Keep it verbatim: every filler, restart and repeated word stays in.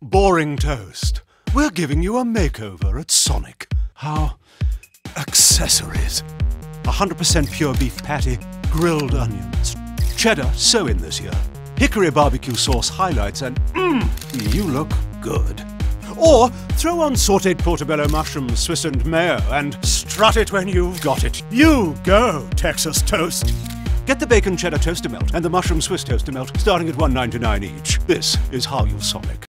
Boring toast. We're giving you a makeover at Sonic. How? Accessories. one hundred percent pure beef patty, grilled onions. Cheddar, so in this year. Hickory barbecue sauce highlights and mmm, you look good. Or throw on sautéed portobello mushrooms, Swiss and mayo, and strut it when you've got it. You go, Texas toast. Get the bacon cheddar toaster melt and the mushroom Swiss toaster melt starting at one ninety-nine each. This is how you Sonic.